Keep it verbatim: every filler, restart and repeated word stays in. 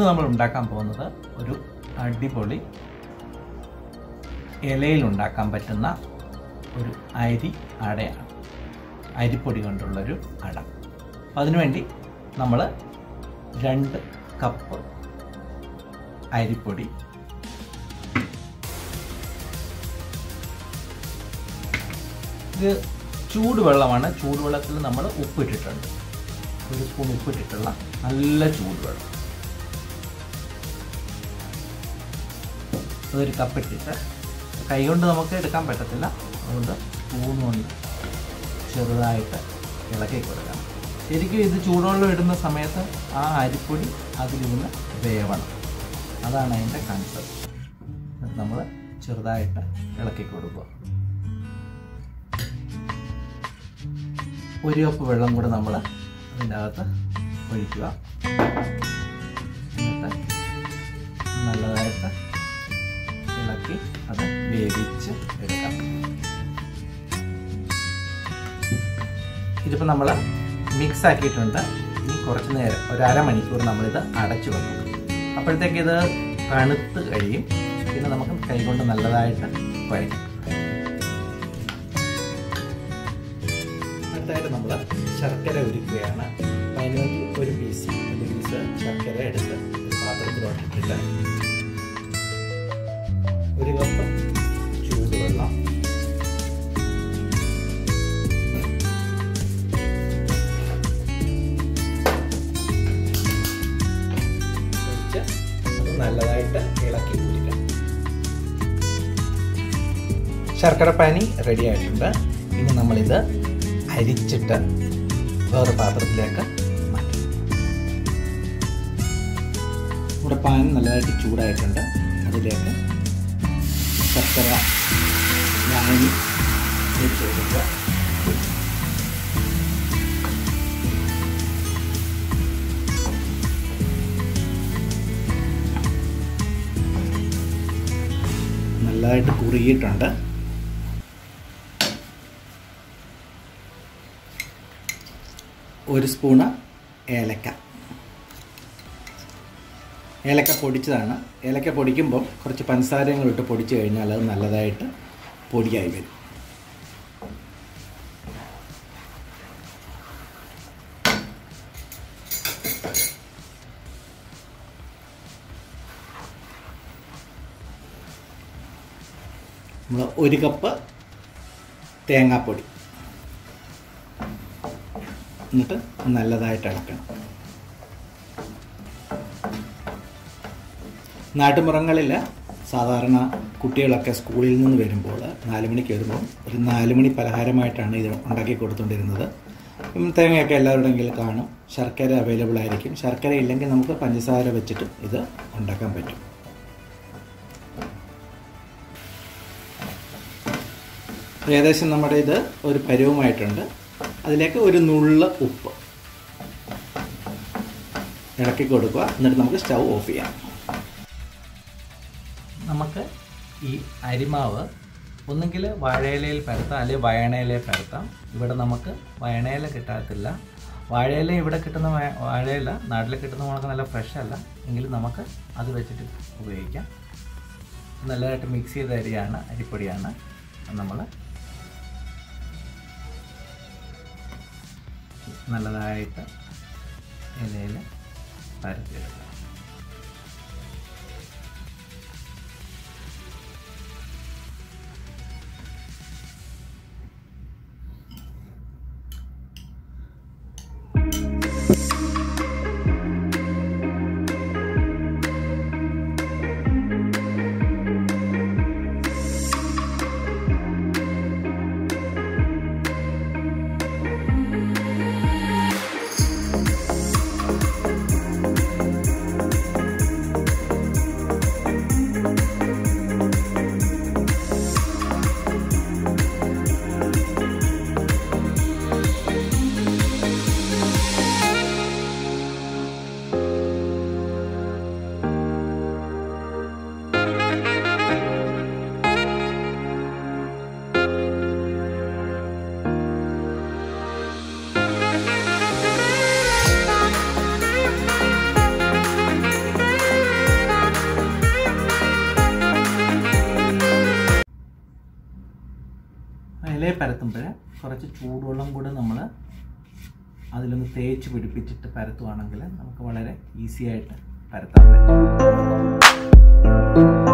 ഇന്ന് നമ്മൾ ഉണ്ടാക്കാൻ പോകുന്നത് ഒരു അടിപൊളി ഇലയിൽ ഉണ്ടാക്കാൻ പറ്റുന്ന ഒരു അരി അടയാണ്. അരിപ്പൊടി കൊണ്ടുള്ളൊരു അട. അതിനുവേണ്ടി നമ്മൾ രണ്ട് കപ്പ് അരിപ്പൊടി, ഇത് ചൂടുവെള്ളമാണ്. ചൂടുവെള്ളത്തിൽ നമ്മൾ ഉപ്പിട്ടിട്ടുണ്ട്. ഒരു സ്പൂൺ ഉപ്പിട്ടിട്ടുള്ള നല്ല ചൂടുവെള്ളം. അതൊരു കപ്പിട്ടിട്ട് കൈകൊണ്ട് നമുക്ക് എടുക്കാൻ പറ്റത്തില്ല, അതുകൊണ്ട് സ്പൂൺ കൊണ്ട് ചെറുതായിട്ട് ഇളക്കി കൊടുക്കണം. ശരിക്കും ഇത് ചൂടുവെള്ളം ഇടുന്ന സമയത്ത് ആ അരിപ്പൊടി അതിലിരുന്ന് വേവണം. അതാണ് അതിൻ്റെ കൺസെപ്റ്റ്. നമ്മൾ ചെറുതായിട്ട് ഇളക്കി കൊടുക്കുക. ഒരു കപ്പ് വെള്ളം കൂടെ നമ്മൾ അതിൻ്റെ അകത്ത് ഒഴിക്കുക. എന്നിട്ട് നല്ലതായിട്ട് ഇളക്കി അത് വേവിച്ച് എടുക്കാം. ഇതിപ്പോൾ നമ്മൾ മിക്സ് ആക്കിയിട്ടുണ്ട്. ഇനി കുറച്ച് നേരം ഒരു അരമണിക്കൂർ നമ്മളിത് അടച്ചു വെക്കും. അപ്പോഴത്തേക്ക് ഇത് തണുത്ത് കഴിയും. പിന്നെ നമുക്ക് കൈകൊണ്ട് നല്ലതായിട്ട് കുഴയ്ക്കാം. അടുത്തായിട്ട് നമ്മൾ ശർക്കര ഉരുക്കുകയാണ്. അതിനുവേണ്ടി ഒരു പീസ് ഒരു പീസ് ശർക്കര എടുത്ത് ഒരു പാത്രത്തിലോട്ടിട്ടിട്ട് ഒരു കപ്പ് ചൂടുവെള്ളം, അത് നല്ലതായിട്ട് ഇളക്കി കുടിക്കാം. ശർക്കര പാനി റെഡി ആയിട്ടുണ്ട്. ഇനി നമ്മളിത് അരിച്ചിട്ട് വേറെ പാത്രത്തിലേക്ക് മാറ്റും. ഇവിടെ പാൻ നല്ലതായിട്ട് ചൂടായിട്ടുണ്ട്. അതിലേക്ക് ശർക്കര വാങ്ങി വെച്ച് കൊടുക്കുക. നല്ലതായിട്ട് കുറുകിയിട്ടുണ്ട്. ഒരു സ്പൂണ് ഏലക്ക. ഏലക്ക പൊടിച്ചതാണ്. ഏലക്ക പൊടിക്കുമ്പോൾ കുറച്ച് പഞ്ചസാരയും ഇട്ട് പൊടിച്ച് കഴിഞ്ഞാൽ അത് നല്ലതായിട്ട് പൊടിയായി വരും. നമ്മൾ ഒരു കപ്പ് തേങ്ങാപ്പൊടി, എന്നിട്ട് നല്ലതായിട്ട് ഇളക്കണം. നാട്ടുമ്പുറങ്ങളിൽ സാധാരണ കുട്ടികളൊക്കെ സ്കൂളിൽ നിന്ന് വരുമ്പോൾ നാല് മണിക്ക് വരുമ്പോൾ ഒരു നാല് മണി പലഹാരമായിട്ടാണ് ഇത് ഉണ്ടാക്കി കൊടുത്തുകൊണ്ടിരുന്നത്. തേങ്ങയൊക്കെ എല്ലാവരുടെയും കയ്യിൽ കാണും. ശർക്കര അവൈലബിൾ ആയിരിക്കും. ശർക്കര ഇല്ലെങ്കിൽ നമുക്ക് പഞ്ചസാര വെച്ചിട്ട് ഇത് ഉണ്ടാക്കാൻ പറ്റും. ഏകദേശം നമ്മുടെ ഇത് ഒരു പരുവമായിട്ടുണ്ട്. അതിലേക്ക് ഒരു നുള്ള ഉപ്പ് ഇളക്കി കൊടുക്കുക. എന്നിട്ട് നമുക്ക് സ്റ്റൗ ഓഫ് ചെയ്യാം. നമുക്ക് ഈ അരിമാവ് ഒന്നുകിൽ വാഴയിലയിൽ പരത്താം, അല്ലെങ്കിൽ വയണയിലയിൽ പരത്താം. ഇവിടെ നമുക്ക് വയണയില കിട്ടാത്തില്ല. വാഴയില ഇവിടെ കിട്ടുന്ന വാഴയില നാട്ടിൽ കിട്ടുന്ന നമുക്ക് നല്ല ഫ്രഷ് അല്ല, എങ്കിലും നമുക്ക് അത് വെച്ചിട്ട് ഉപയോഗിക്കാം. നല്ലതായിട്ട് മിക്സ് ചെയ്ത അരിയാണ്, അരിപ്പൊടിയാണ്. നമ്മൾ നല്ലതായിട്ട് ഇലയിൽ പരത്തിയെടുക്കുക. ഇലയെ പരത്തുമ്പോൾ കുറച്ച് ചൂടുവെള്ളം കൂടെ നമ്മൾ അതിലൊന്ന് തേച്ച് പിടിപ്പിച്ചിട്ട് പരത്തുവാണെങ്കിൽ നമുക്ക് വളരെ ഈസി ആയിട്ട് പരത്താൻ പറ്റും.